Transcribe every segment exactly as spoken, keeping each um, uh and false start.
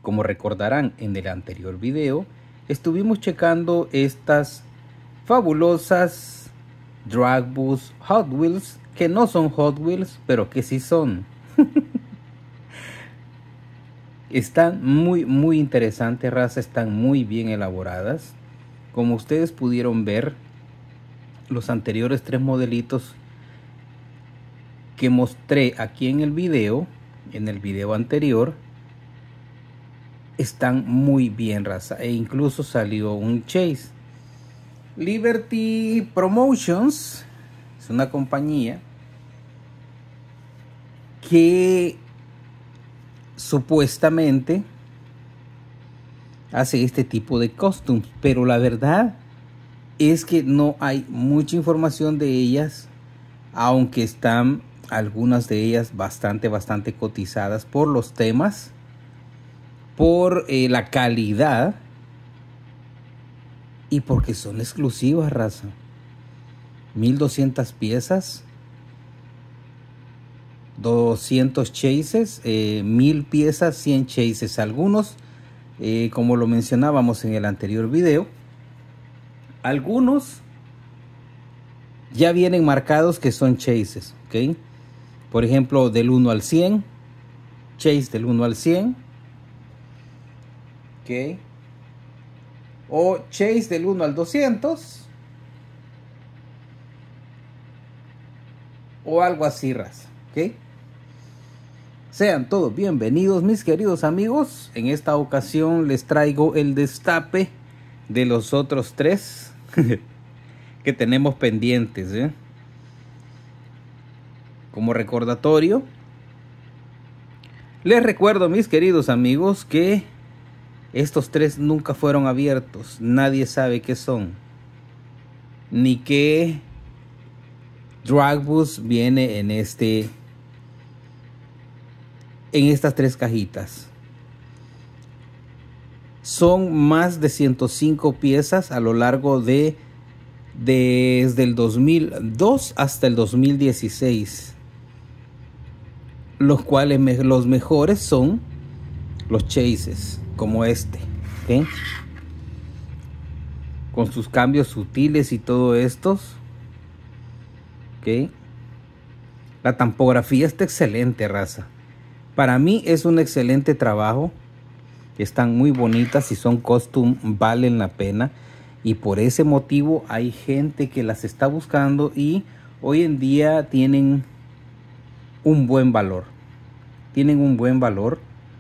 Como recordarán en el anterior video, estuvimos checando estas fabulosas Drag Bus Hot Wheels, que no son Hot Wheels, pero que sí son. Están muy muy interesantes, raza, están muy bien elaboradas. Como ustedes pudieron ver, los anteriores tres modelitos que mostré aquí en el video, en el video anterior, están muy bien, raza, e incluso salió un Chase. Liberty Promotions es una compañía que supuestamente hace este tipo de costumes, pero la verdad es que no hay mucha información de ellas, aunque están algunas de ellas bastante bastante cotizadas por los temas, por eh, la calidad y porque son exclusivas, raza. Mil doscientas piezas, doscientos chases, eh, mil piezas, cien chases. Algunos, eh, como lo mencionábamos en el anterior video, algunos ya vienen marcados que son chases, ¿ok? Por ejemplo, del uno al cien, chase del uno al cien, ¿ok? O chase del uno al doscientos, o algo así, raza, ¿ok? Sean todos bienvenidos, mis queridos amigos. En esta ocasión les traigo el destape de los otros tres que tenemos pendientes, ¿eh? Como recordatorio, les recuerdo, mis queridos amigos, que estos tres nunca fueron abiertos. Nadie sabe qué son, ni qué Drag Bus viene en este en estas tres cajitas. Son más de ciento cinco piezas a lo largo de desde el dos mil dos hasta el dos mil dieciséis, los cuales me, los mejores son los chases, como este, ¿okay? Con sus cambios sutiles y todo estos, ¿okay? La tampografía está excelente, raza. Para mí es un excelente trabajo. Están muy bonitas y son costume, valen la pena. Y por ese motivo hay gente que las está buscando y hoy en día tienen un buen valor. Tienen un buen valor.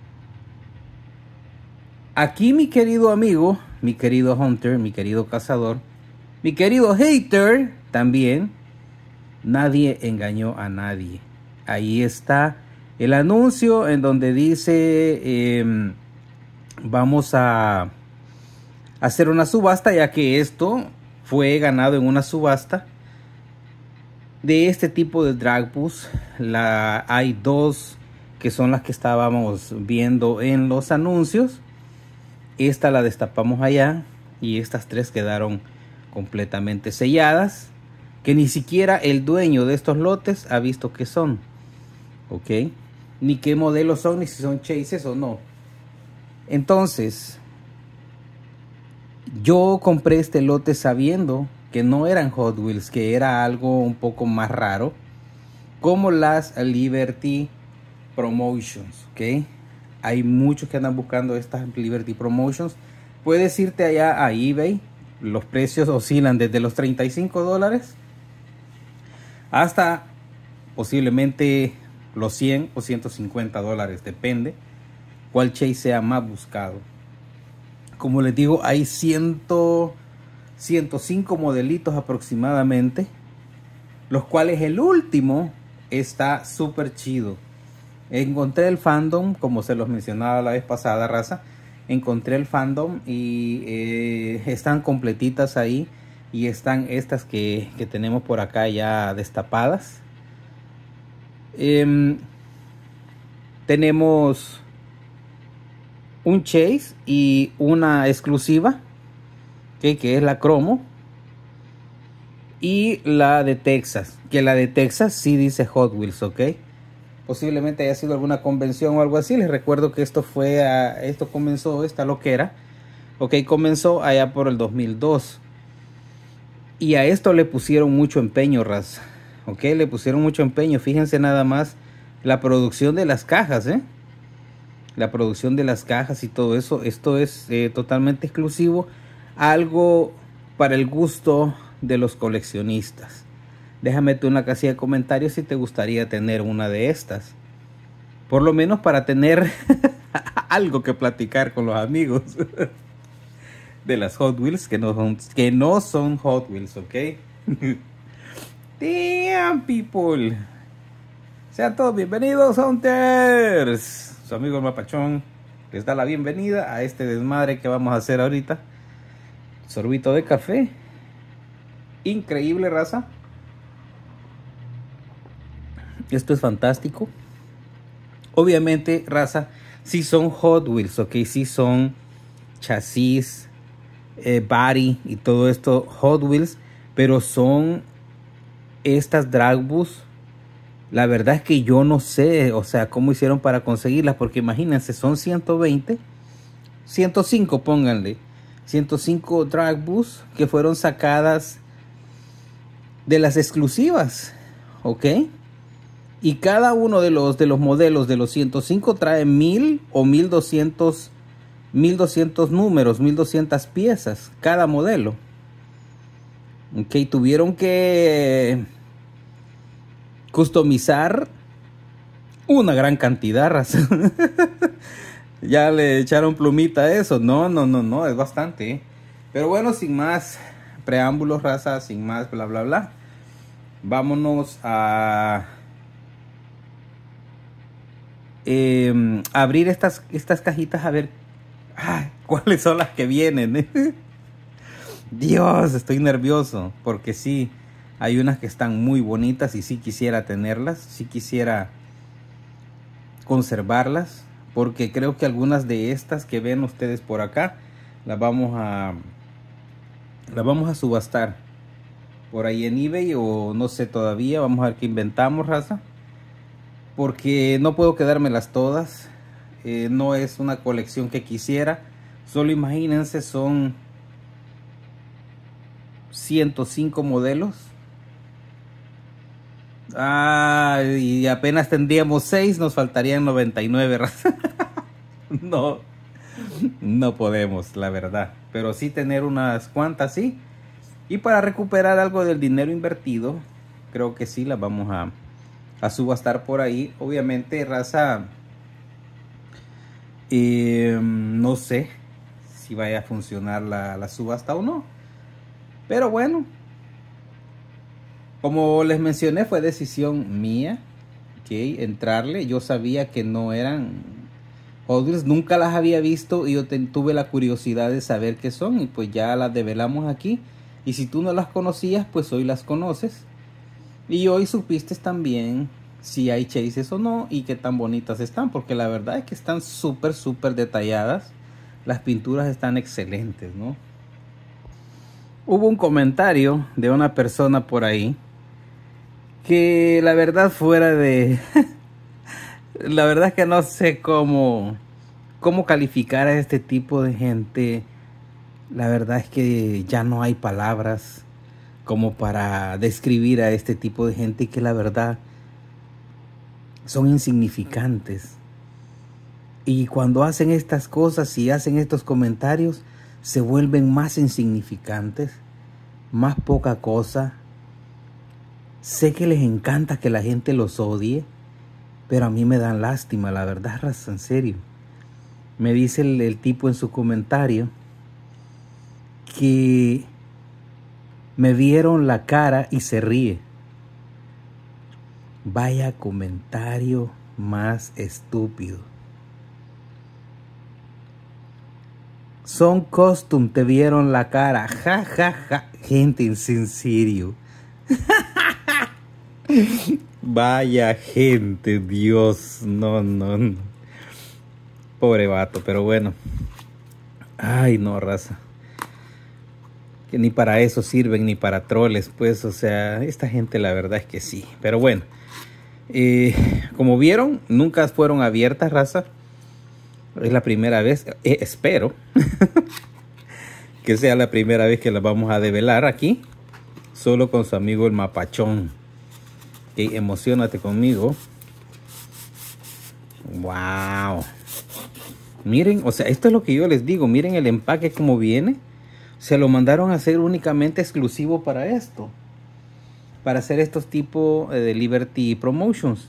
Aquí, mi querido amigo, mi querido hunter, mi querido cazador, mi querido hater también, nadie engañó a nadie. Ahí está el anuncio en donde dice eh, vamos a hacer una subasta, ya que esto fue ganado en una subasta de este tipo de Drag Bus. La, hay dos que son las que estábamos viendo en los anuncios. Esta la destapamos allá y estas tres quedaron completamente selladas, que ni siquiera el dueño de estos lotes ha visto qué son, ok, ni qué modelos son, ni si son chases o no. Entonces yo compré este lote sabiendo que no eran Hot Wheels, que era algo un poco más raro, como las Liberty Promotions, ok. Hay muchos que andan buscando estas Liberty Promotions. Puedes irte allá a eBay. Los precios oscilan desde los treinta y cinco dólares hasta posiblemente los cien o ciento cincuenta dólares. Depende cuál chase sea más buscado. Como les digo, hay ciento, ciento cinco modelitos aproximadamente, los cuales el último está súper chido. Encontré el fandom, como se los mencionaba la vez pasada, raza. Encontré el fandom y eh, están completitas ahí. Y están estas que, que tenemos por acá ya destapadas. Eh, tenemos un chase y una exclusiva, ¿okay? Que es la cromo. Y la de Texas, que la de Texas sí dice Hot Wheels, ok. Posiblemente haya sido alguna convención o algo así. Les recuerdo que esto fue, a, esto comenzó, esta loquera, ok, comenzó allá por el dos mil dos. Y a esto le pusieron mucho empeño, raza. Ok, le pusieron mucho empeño. Fíjense nada más la producción de las cajas, ¿eh? La producción de las cajas y todo eso. Esto es eh, totalmente exclusivo. Algo para el gusto de los coleccionistas. Déjame tú en la casilla de comentarios si te gustaría tener una de estas. Por lo menos para tener algo que platicar con los amigos. De las Hot Wheels que no son, que no son Hot Wheels, ¿ok? Damn, people. Sean todos bienvenidos, Hunters. Su amigo el Mapachón les da la bienvenida a este desmadre que vamos a hacer ahorita. Sorbito de café. Increíble, raza. Esto es fantástico. Obviamente, raza, sí son Hot Wheels, ¿ok? Sí son chasis, eh, body y todo esto Hot Wheels, pero son estas drag bus. La verdad es que yo no sé, o sea, cómo hicieron para conseguirlas, porque imagínense, son ciento veinte, ciento cinco, pónganle, ciento cinco drag bus que fueron sacadas de las exclusivas, ¿ok? Y cada uno de los, de los modelos de los ciento cinco trae mil o mil doscientos números, mil doscientas piezas cada modelo. Ok, tuvieron que customizar una gran cantidad, raza. Ya le echaron plumita a eso. No, no, no, no, es bastante, ¿eh? Pero bueno, sin más preámbulos, raza, sin más bla, bla, bla. Vámonos a eh, abrir estas, estas cajitas a ver ay, cuáles son las que vienen, ¿eh? Dios, estoy nervioso porque sí, hay unas que están muy bonitas y sí quisiera tenerlas, sí quisiera conservarlas, porque creo que algunas de estas que ven ustedes por acá las vamos a las vamos a subastar por ahí en eBay o no sé todavía. Vamos a ver qué inventamos, raza, porque no puedo quedármelas todas. Eh, no es una colección que quisiera. Solo imagínense, son ciento cinco modelos. Ah, y apenas tendríamos seis, nos faltarían noventa y nueve. No, no podemos, la verdad. Pero sí tener unas cuantas, sí. Y para recuperar algo del dinero invertido, creo que sí las vamos a, a subastar por ahí. Obviamente, raza, eh, no sé si vaya a funcionar la, la subasta o no. Pero bueno, como les mencioné, fue decisión mía, ¿okay? Entrarle. Yo sabía que no eran Hot Wheels, nunca las había visto y yo te, tuve la curiosidad de saber qué son y pues ya las develamos aquí. Y si tú no las conocías, pues hoy las conoces. Y hoy supiste también si hay chases o no y qué tan bonitas están, porque la verdad es que están súper, súper detalladas. Las pinturas están excelentes, ¿no? Hubo un comentario de una persona por ahí que la verdad fuera de... la verdad es que no sé cómo, cómo calificar a este tipo de gente. La verdad es que ya no hay palabras como para describir a este tipo de gente, y que la verdad son insignificantes. Y cuando hacen estas cosas y hacen estos comentarios, se vuelven más insignificantes, más poca cosa. Sé que les encanta que la gente los odie, pero a mí me dan lástima, la verdad, raza, en serio. Me dice el, el tipo en su comentario que me vieron la cara y se ríe. Vaya comentario más estúpido. Son custom, te vieron la cara. Ja, ja, ja. Gente, en serio. Vaya gente, Dios. No, no, no. Pobre vato, pero bueno. Ay, no, raza. Que ni para eso sirven, ni para troles, pues, o sea, esta gente la verdad es que sí. Pero bueno, Eh, como vieron, nunca fueron abiertas, raza. Es la primera vez, eh, espero que sea la primera vez que las vamos a develar aquí, solo con su amigo el Mapachón. Okay, emocionate conmigo. Wow. Miren, o sea, esto es lo que yo les digo. Miren el empaque como viene. Se lo mandaron a hacer únicamente exclusivo para esto, para hacer estos tipos de Liberty Promotions.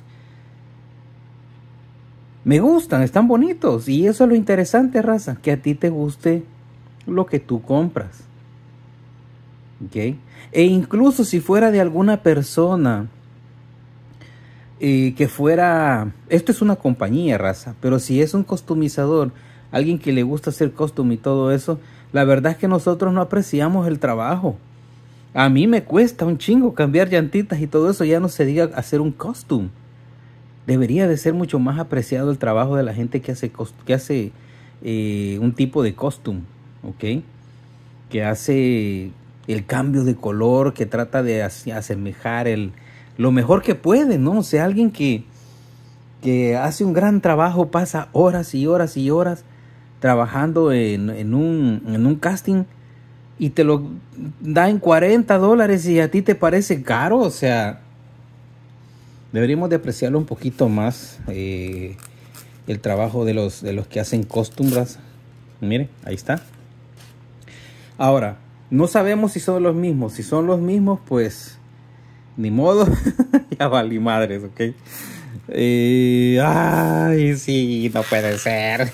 Me gustan, están bonitos. Y eso es lo interesante, raza, que a ti te guste lo que tú compras. ¿Ok? E incluso si fuera de alguna persona eh, que fuera... Esto es una compañía, raza. Pero si es un customizador, alguien que le gusta hacer custom y todo eso, la verdad es que nosotros no apreciamos el trabajo. A mí me cuesta un chingo cambiar llantitas y todo eso. Ya no se diga hacer un custom. Debería de ser mucho más apreciado el trabajo de la gente que hace, que hace eh, un tipo de custom, ¿ok? Que hace el cambio de color, que trata de asemejar el, lo mejor que puede, ¿no? O sea, alguien que, que hace un gran trabajo, pasa horas y horas y horas trabajando en, en, un, en un casting y te lo da en cuarenta dólares y a ti te parece caro, o sea... Deberíamos de apreciarlo un poquito más, eh, el trabajo de los, de los que hacen costumbres. Miren, ahí está. Ahora, no sabemos si son los mismos. Si son los mismos, pues, ni modo. Ya valí madres, ¿ok? Eh, ay, sí, no puede ser.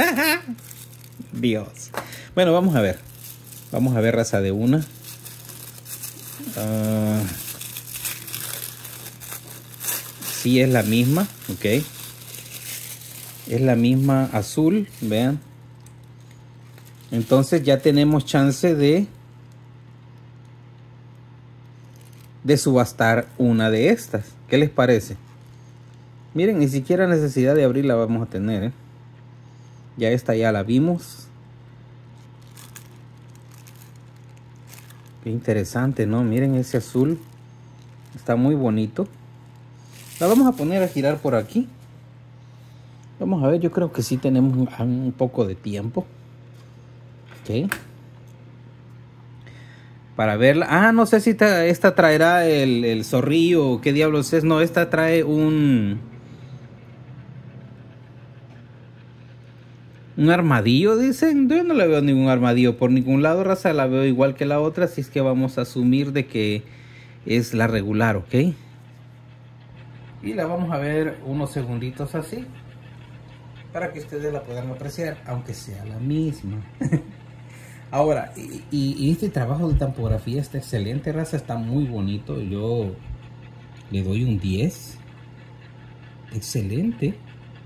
Dios. Bueno, vamos a ver. Vamos a ver, raza, de una. Uh, Sí, es la misma, ok. Es la misma azul, vean. Entonces ya tenemos chance de de subastar una de estas. ¿Qué les parece? Miren, ni siquiera necesidad de abrirla vamos a tener, ¿eh? Ya esta ya la vimos. Qué interesante, ¿no? Miren ese azul. Está muy bonito. La vamos a poner a girar por aquí. Vamos a ver, yo creo que sí tenemos un, un poco de tiempo. Ok. Para verla. Ah, no sé si esta, esta traerá el, el zorrillo o qué diablos es. No, esta trae un... Un armadillo, dicen. Yo no le veo ningún armadillo por ningún lado, raza. La veo igual que la otra. Así es que vamos a asumir de que es la regular, ¿ok? Y la vamos a ver unos segunditos así, para que ustedes la puedan apreciar, aunque sea la misma. Ahora, y, y este trabajo de tampografía está excelente, raza, está muy bonito. Yo le doy un diez. Excelente.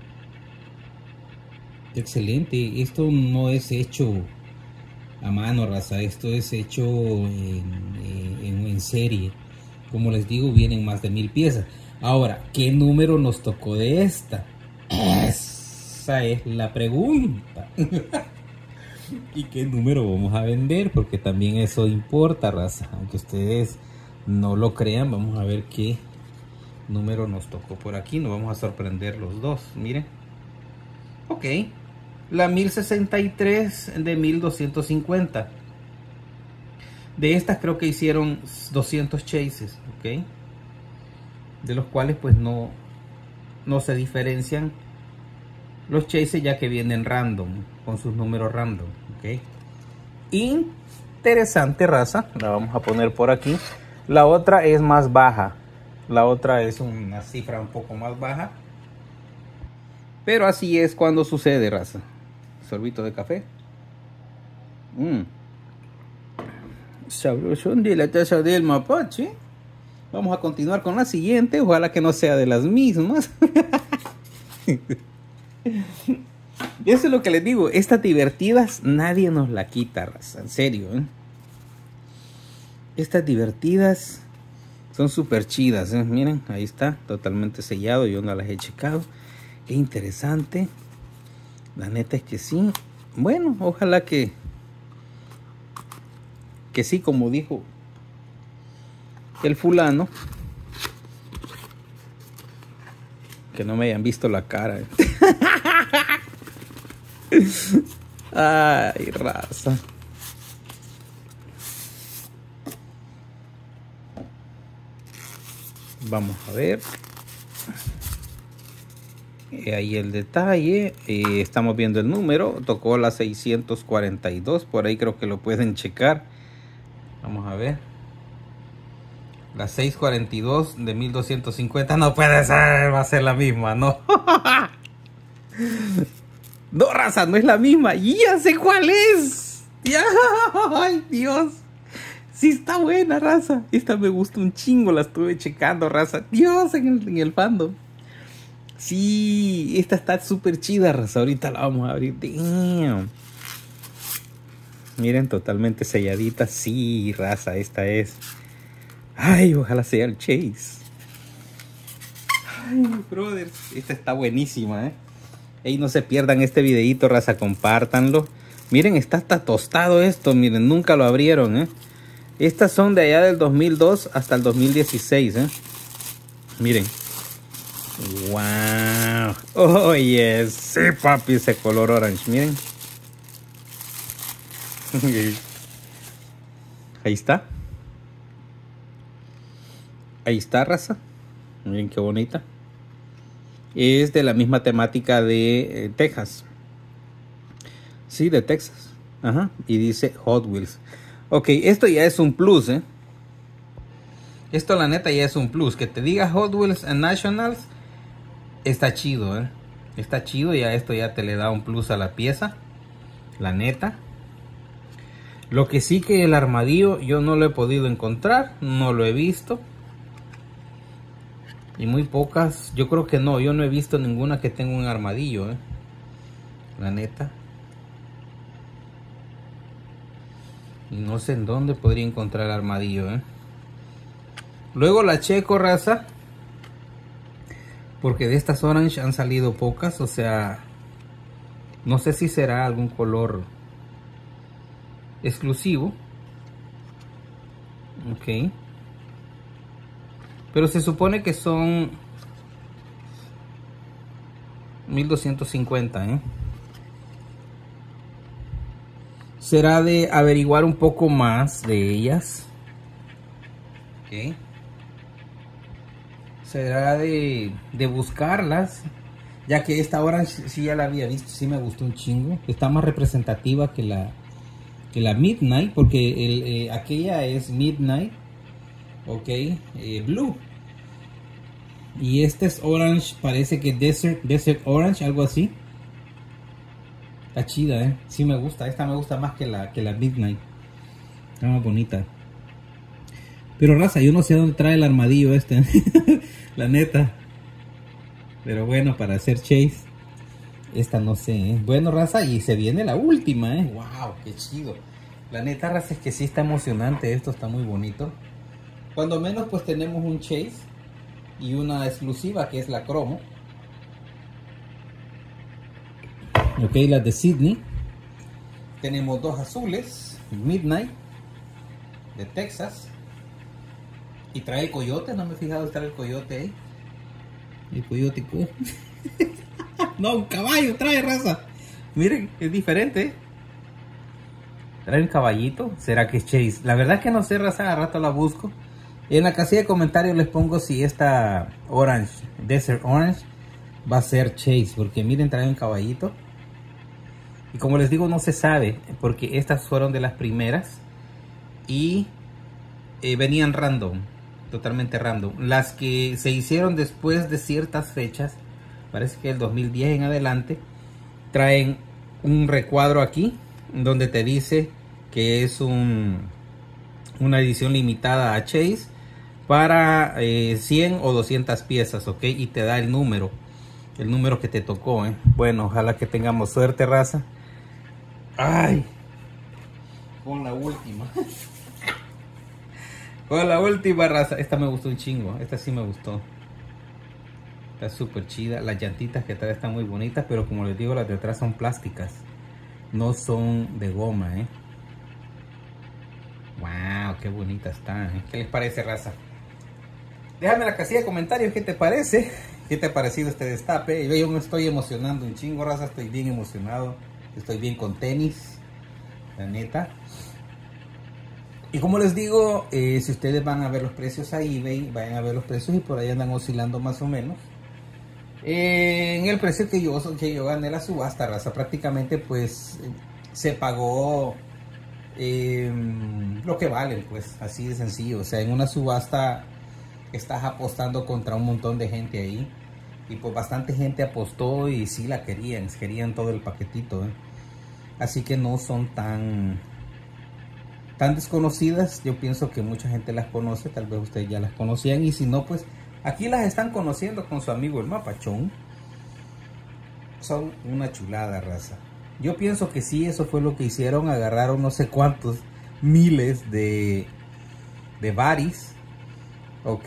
Excelente. Esto no es hecho a mano, raza. Esto es hecho en, en, en serie. Como les digo, vienen más de mil piezas. Ahora, ¿qué número nos tocó de esta? Esa es la pregunta. ¿Y qué número vamos a vender? Porque también eso importa, raza. Aunque ustedes no lo crean, vamos a ver qué número nos tocó por aquí. Nos vamos a sorprender los dos. Miren. Ok. La mil sesenta y tres de mil doscientos cincuenta. De estas creo que hicieron doscientos chases. Ok. De los cuales pues no, no se diferencian los chases, ya que vienen random, con sus números random, ¿ok? Interesante, raza. La vamos a poner por aquí. La otra es más baja. La otra es una cifra un poco más baja. Pero así es cuando sucede, raza. Sorbito de café. Mmm. Sabrosón de la taza del mapache. Vamos a continuar con la siguiente. Ojalá que no sea de las mismas. Eso es lo que les digo. Estas divertidas nadie nos la quita, raza. En serio, ¿eh? Estas divertidas son súper chidas, ¿eh? Miren, ahí está. Totalmente sellado. Yo no las he checado. Qué interesante. La neta es que sí. Bueno, ojalá que... Que sí, como dijo el fulano, Que no me hayan visto la cara. Ay, raza. Vamos a ver. Eh, ahí el detalle. Eh, estamos viendo el número. Tocó la seiscientos cuarenta y dos. Por ahí creo que lo pueden checar. Vamos a ver. La seiscientos cuarenta y dos de mil doscientos cincuenta. No puede ser. Va a ser la misma. No. No, raza. No es la misma. Ya sé cuál es. Ya. Ay, Dios. Sí está buena, raza. Esta me gustó un chingo. La estuve checando, raza. Dios, en el, en el fandom. Sí, esta está súper chida, raza. Ahorita la vamos a abrir. Damn. Miren, totalmente selladita. Sí, raza, esta es. Ay, ojalá sea el Chase. Ay, brothers. Esta está buenísima, eh. Ey, no se pierdan este videito, raza. Compártanlo. Miren, está hasta tostado esto. Miren, nunca lo abrieron, eh. Estas son de allá del dos mil dos hasta el dos mil dieciséis, eh. Miren. Wow. Oh, yes. Sí, papi, ese color orange. Miren. Ahí está. Ahí está, raza. Miren qué bonita. Es de la misma temática de eh, Texas. Sí, de Texas. Ajá. Y dice Hot Wheels. Ok, esto ya es un plus, ¿eh? Esto la neta ya es un plus. Que te diga Hot Wheels and Nationals. Está chido, ¿eh? Está chido. Ya esto ya te le da un plus a la pieza. La neta. Lo que sí que el armadillo yo no lo he podido encontrar. No lo he visto. Y muy pocas. Yo creo que no. Yo no he visto ninguna que tenga un armadillo, ¿eh? La neta. Y no sé en dónde podría encontrar el armadillo, ¿eh? Luego la checo, raza. Porque de estas orange han salido pocas. O sea, no sé si será algún color exclusivo. Ok. Pero se supone que son mil doscientos cincuenta, ¿eh? Será de averiguar un poco más de ellas. Ok. Será de, de buscarlas. Ya que esta orange sí ya la había visto. Sí me gustó un chingo. Está más representativa que la, que la Midnight. Porque el, eh, aquella es Midnight. Ok. Eh, Blue. Y este es Orange. Parece que Desert, Desert Orange. Algo así. Está chida, eh. Sí me gusta. Esta me gusta más que la, que la Midnight. Está más bonita. Pero raza, yo no sé dónde trae el armadillo este. La neta. Pero bueno, para hacer Chase. Esta no sé, eh. Bueno, raza, y se viene la última, eh. Wow, qué chido. La neta, raza, es que sí está emocionante. Esto está muy bonito. Cuando menos pues tenemos un Chase. Y una exclusiva que es la cromo. Ok, las de Sydney. Tenemos dos azules. Midnight. De Texas. Y trae el coyote. No me he fijado estar el coyote ahí. El coyote. No, un caballo trae, raza. Miren, es diferente. Trae un caballito. ¿Será que es Chase? La verdad es que no sé, raza. A rato la busco. En la casilla de comentarios les pongo si esta Orange, Desert Orange, va a ser Chase. Porque miren, trae un caballito. Y como les digo, no se sabe. Porque estas fueron de las primeras. Y eh, venían random. Totalmente random. Las que se hicieron después de ciertas fechas. Parece que el dos mil diez en adelante. Traen un recuadro aquí. Donde te dice que es un, una edición limitada a Chase. Para eh, cien o doscientas piezas, ok, y te da el número, el número que te tocó, eh. Bueno, ojalá que tengamos suerte, raza. Ay, con la última, con la última, raza. Esta me gustó un chingo, esta sí me gustó. Está súper chida, las llantitas que trae están muy bonitas, pero como les digo, las de atrás son plásticas, no son de goma, eh. Wow, qué bonita está, ¿eh? ¿Qué les parece, raza? Déjame en la casilla de comentarios qué te parece. ¿Qué te ha parecido este destape? Yo me estoy emocionando un chingo, raza. Estoy bien emocionado. Estoy bien con tenis. La neta. Y como les digo, eh, si ustedes van a ver los precios a eBay, vayan a ver los precios y por ahí andan oscilando más o menos. Eh, en el precio que yo, que yo gané la subasta, raza, prácticamente pues se pagó eh, lo que valen, pues así de sencillo. O sea, en una subasta estás apostando contra un montón de gente ahí. Y pues bastante gente apostó y sí la querían, querían todo el paquetito, ¿eh? Así que no son tan... tan desconocidas. Yo pienso que mucha gente las conoce, tal vez ustedes ya las conocían y si no, pues aquí las están conociendo con su amigo el Mapachón. Son una chulada, raza. Yo pienso que sí, eso fue lo que hicieron. Agarraron no sé cuántos miles de de baris, ok,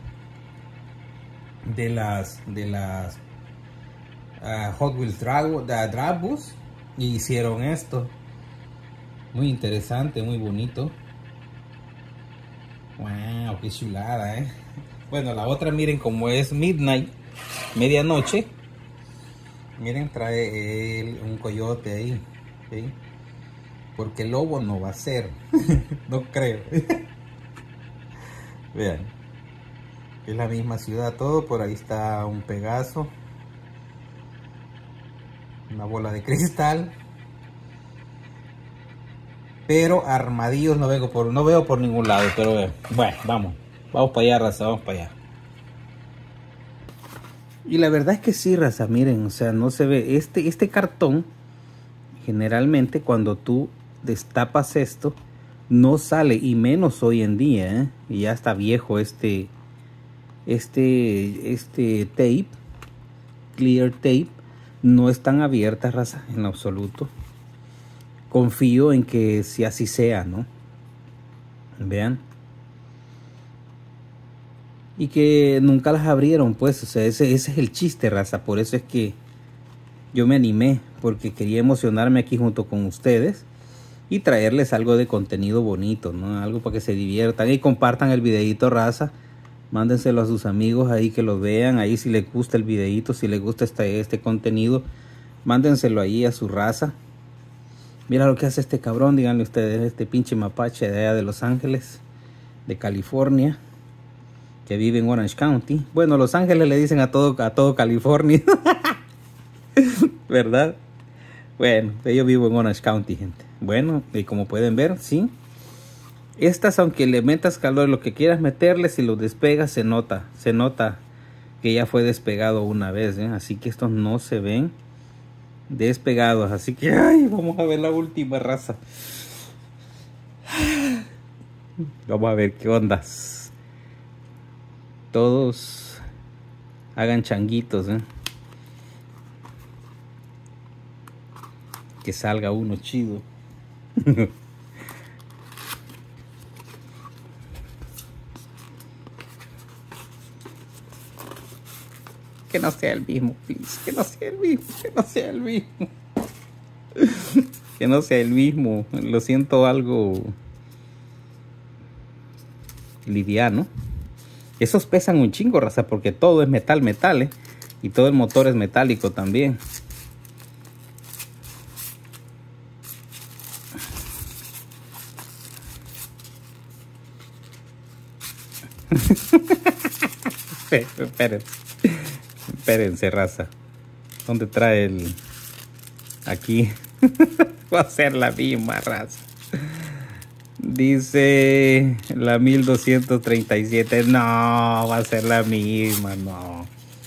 de las de las uh, Hot Wheels Drag, Drag Bus, y hicieron esto. Muy interesante, muy bonito. Wow, qué chulada, eh. Bueno, la otra, miren cómo es Midnight, medianoche. Miren, trae el, un coyote ahí, ¿sí? Porque el lobo no va a ser. No creo. Vean, es la misma ciudad todo. Por ahí está un Pegaso, una bola de cristal. Pero armadillos no vengo por, no veo por ningún lado, pero bueno, bueno, vamos, vamos para allá, raza, vamos para allá. Y la verdad es que sí, raza, miren, o sea, no se ve, este, este cartón, generalmente cuando tú destapas esto, no sale, y menos hoy en día, ¿eh? Y ya está viejo este, este, este tape, clear tape, no están abiertas, raza, en absoluto. Confío en que si así sea, ¿no? Vean. Y que nunca las abrieron, pues. O sea, ese, ese es el chiste, raza. Por eso es que yo me animé. Porque quería emocionarme aquí junto con ustedes. Y traerles algo de contenido bonito, ¿no? Algo para que se diviertan. Y compartan el videito, raza. Mándenselo a sus amigos ahí que lo vean. Ahí si les gusta el videito, si les gusta este, este contenido, mándenselo ahí a su raza. Mira lo que hace este cabrón, díganle ustedes, este pinche mapache de allá de Los Ángeles, de California, que vive en Orange County. Bueno, Los Ángeles le dicen a todo, a todo California, ¿verdad? Bueno, yo vivo en Orange County, gente. Bueno, y como pueden ver, sí. Estas, aunque le metas calor, lo que quieras meterle, si lo despegas, se nota, se nota que ya fue despegado una vez, ¿eh? Así que estos no se ven despegados, así que ay, vamos a ver la última, raza. Vamos a ver qué ondas. Todos hagan changuitos, ¿eh? Que salga uno chido. Que no sea el mismo, please. Que no sea el mismo, que no sea el mismo. Que no sea el mismo. Lo siento algo liviano. Esos pesan un chingo, raza, porque todo es metal, metal, ¿eh? Y todo el motor es metálico también. Espérense. Espérense, raza. ¿Dónde trae el...? Aquí. Va a ser la misma, raza. Dice la mil doscientos treinta y siete. No, va a ser la misma, no.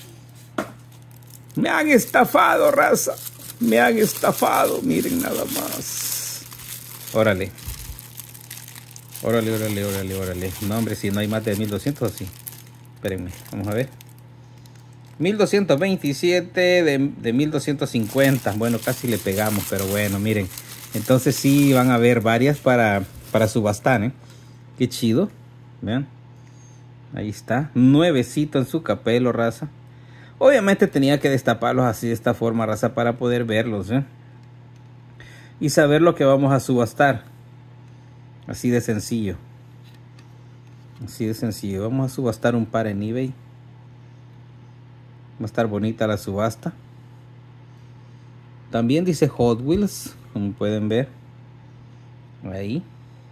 Me han estafado, raza. Me han estafado. Miren nada más. Órale. Órale, órale, órale, órale. No, hombre, si no hay más de mil doscientos, sí. Espérenme, vamos a ver. mil doscientos veintisiete de, de mil doscientos cincuenta. Bueno, casi le pegamos, pero bueno, miren. Entonces sí van a haber varias para, para subastar, ¿eh? Qué chido. Vean. Ahí está. Nuevecito en su capelo, raza. Obviamente tenía que destaparlos así de esta forma, raza, para poder verlos, ¿eh? Y saber lo que vamos a subastar. Así de sencillo. Así de sencillo. Vamos a subastar un par en eBay. Va a estar bonita la subasta. También dice Hot Wheels, como pueden ver. Ahí.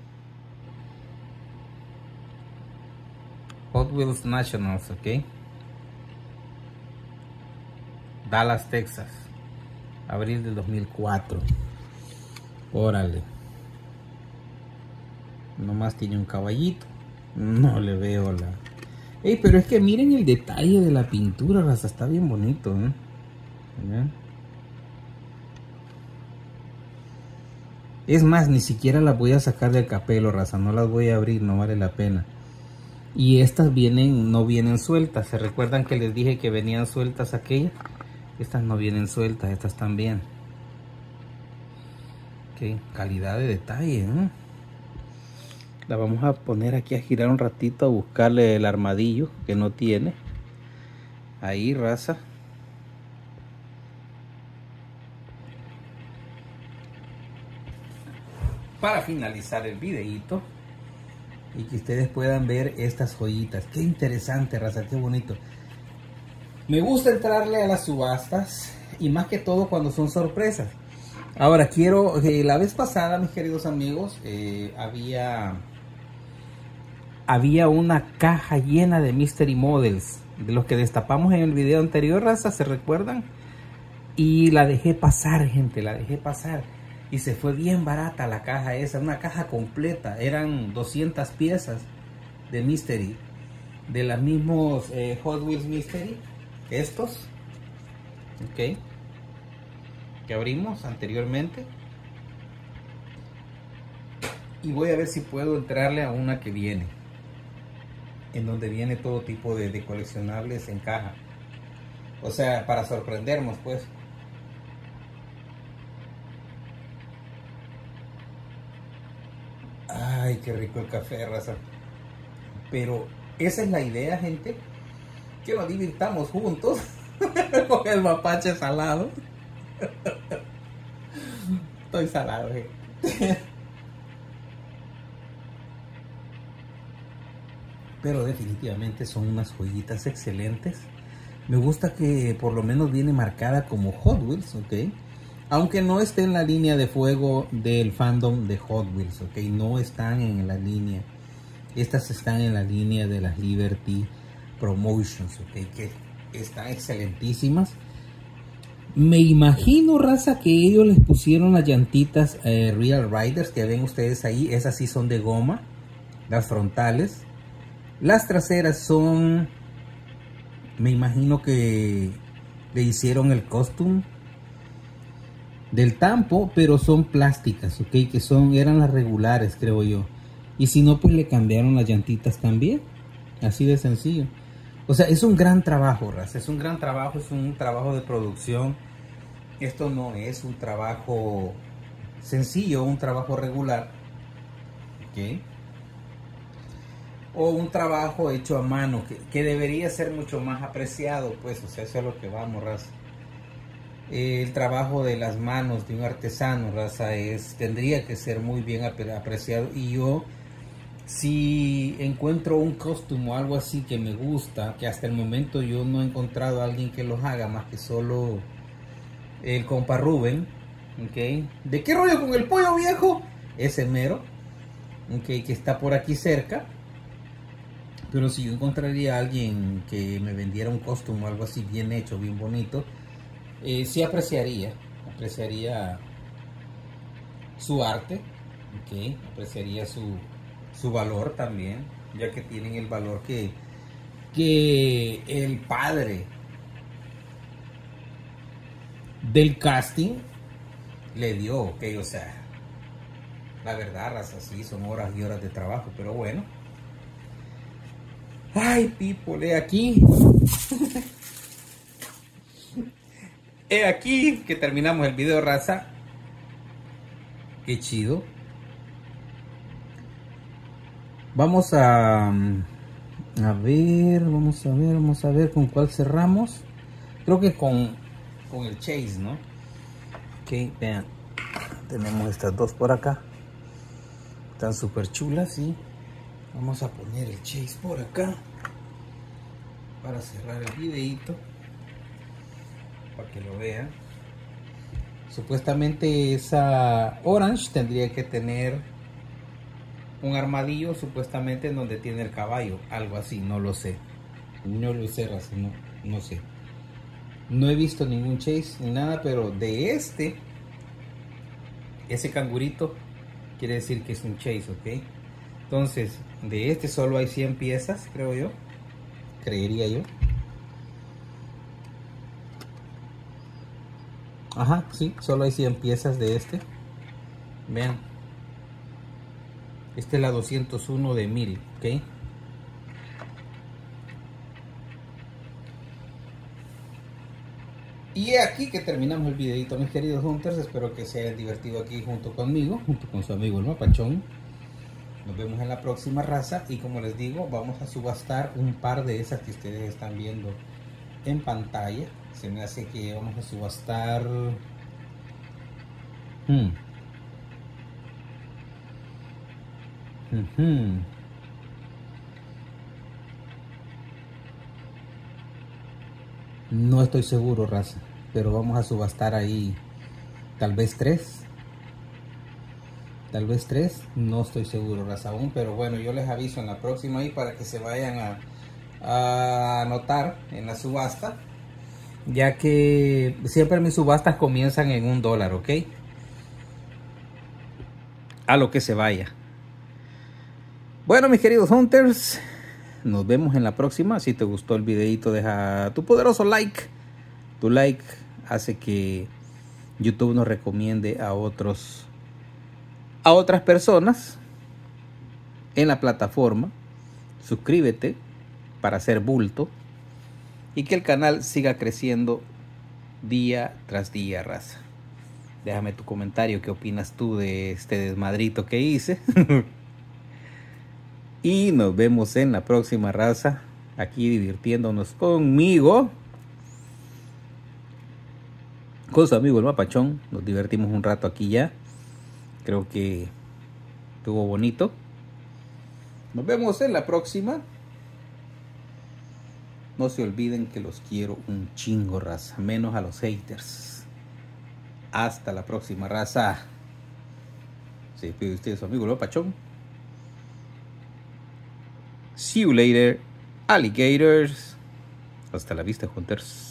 Hot Wheels Nationals, ok. Dallas, Texas. Abril del dos mil cuatro. Órale. Nomás tiene un caballito. No le veo la... Ey, pero es que miren el detalle de la pintura, raza. Está bien bonito, ¿eh? ¿Ven? Es más, ni siquiera las voy a sacar del capelo, raza. No las voy a abrir, no vale la pena. Y estas vienen, no vienen sueltas. ¿Se recuerdan que les dije que venían sueltas aquellas? Estas no vienen sueltas, estas también. Ok, calidad de detalle, ¿no? La vamos a poner aquí a girar un ratito a buscarle el armadillo que no tiene. Ahí, raza. Para finalizar el videito y que ustedes puedan ver estas joyitas. Qué interesante, raza, qué bonito. Me gusta entrarle a las subastas y más que todo cuando son sorpresas. Ahora quiero, eh, la vez pasada, mis queridos amigos, eh, había había una caja llena de Mystery Models, de los que destapamos en el video anterior, raza, ¿se recuerdan? Y la dejé pasar, gente, la dejé pasar. Y se fue bien barata la caja esa, una caja completa. Eran doscientas piezas de Mystery, de los mismos eh, Hot Wheels Mystery, estos, ok, que abrimos anteriormente. Y voy a ver si puedo entrarle a una que viene, en donde viene todo tipo de, de coleccionables en caja. O sea, para sorprendernos, pues. Ay, qué rico el café, raza. Pero esa es la idea, gente. Que nos divirtamos juntos con el mapache salado. Estoy salado, gente. Pero definitivamente son unas joyitas excelentes. Me gusta que por lo menos viene marcada como Hot Wheels, ok. Aunque no esté en la línea de fuego del fandom de Hot Wheels, ok. No están en la línea. Estas están en la línea de las Liberty Promotions, ok. Que están excelentísimas. Me imagino, raza, que ellos les pusieron las llantitas eh, Real Riders que ven ustedes ahí. Esas sí son de goma. Las frontales. Las traseras son... Me imagino que le hicieron el costume del tampo, pero son plásticas, ok, que son, eran las regulares, creo yo. Y si no, pues le cambiaron las llantitas también. Así de sencillo. O sea, es un gran trabajo, raza. Es un gran trabajo, es un trabajo de producción. Esto no es un trabajo sencillo, un trabajo regular, ok, o un trabajo hecho a mano, que, que debería ser mucho más apreciado, pues, o sea, eso es lo que vamos, raza. El trabajo de las manos de un artesano, raza, es, tendría que ser muy bien apreciado. Y yo, si encuentro un costume o algo así que me gusta, que hasta el momento yo no he encontrado a alguien que los haga, más que solo el compa Rubén, ok, ¿de qué rollo con el pollo viejo? Ese mero, ok, que está por aquí cerca. Pero si yo encontraría a alguien que me vendiera un costume o algo así bien hecho, bien bonito, eh, sí apreciaría, apreciaría su arte, okay, apreciaría su, su valor también, ya que tienen el valor que, que el padre del casting le dio, ok, o sea, la verdad, raza, sí, son horas y horas de trabajo, pero bueno. Ay, people, he aquí. He aquí que terminamos el video, raza. Qué chido. Vamos a... A ver, vamos a ver, vamos a ver con cuál cerramos. Creo que con, con el Chase, ¿no? Ok, vean. Tenemos estas dos por acá. Están súper chulas, ¿sí? Vamos a poner el Chase por acá para cerrar el videito. para que lo vean. Supuestamente esa Orange tendría que tener un armadillo, supuestamente en donde tiene el caballo, algo así, no lo sé. No lo sé, raza, no, no sé. No he visto ningún chase ni nada, pero de este, ese cangurito quiere decir que es un chase, ¿ok? Entonces, de este solo hay cien piezas, creo yo. Creería yo. Ajá, sí, solo hay cien piezas de este. Vean. Esta es la doscientos uno de mil, ¿ok? Y aquí que terminamos el videito, mis queridos hunters. Espero que se hayan divertido aquí junto conmigo, junto con su amigo el Mapachón. Nos vemos en la próxima, raza. Y como les digo, vamos a subastar un par de esas que ustedes están viendo en pantalla. Se me hace que vamos a subastar... Hmm. Uh-huh. No estoy seguro, raza, pero vamos a subastar ahí tal vez tres. Tal vez tres, no estoy seguro, raza, aún, pero bueno, yo les aviso en la próxima ahí para que se vayan a, a anotar en la subasta, ya que siempre mis subastas comienzan en un dólar, ¿ok? A lo que se vaya. Bueno, mis queridos hunters, nos vemos en la próxima. Si te gustó el videito, deja tu poderoso like. Tu like hace que YouTube nos recomiende a otros a otras personas en la plataforma. Suscríbete para hacer bulto y que el canal siga creciendo día tras día, raza. Déjame tu comentario, qué opinas tú de este desmadrito que hice. Y nos vemos en la próxima, raza, aquí divirtiéndonos conmigo, con su amigo el Mapachón. Nos divertimos un rato aquí ya. Creo que estuvo bonito. Nos vemos en la próxima. No se olviden que los quiero un chingo, raza. Menos a los haters. Hasta la próxima, raza. Se despide usted su amigo el Mapachón. See you later, alligators. Hasta la vista, hunters.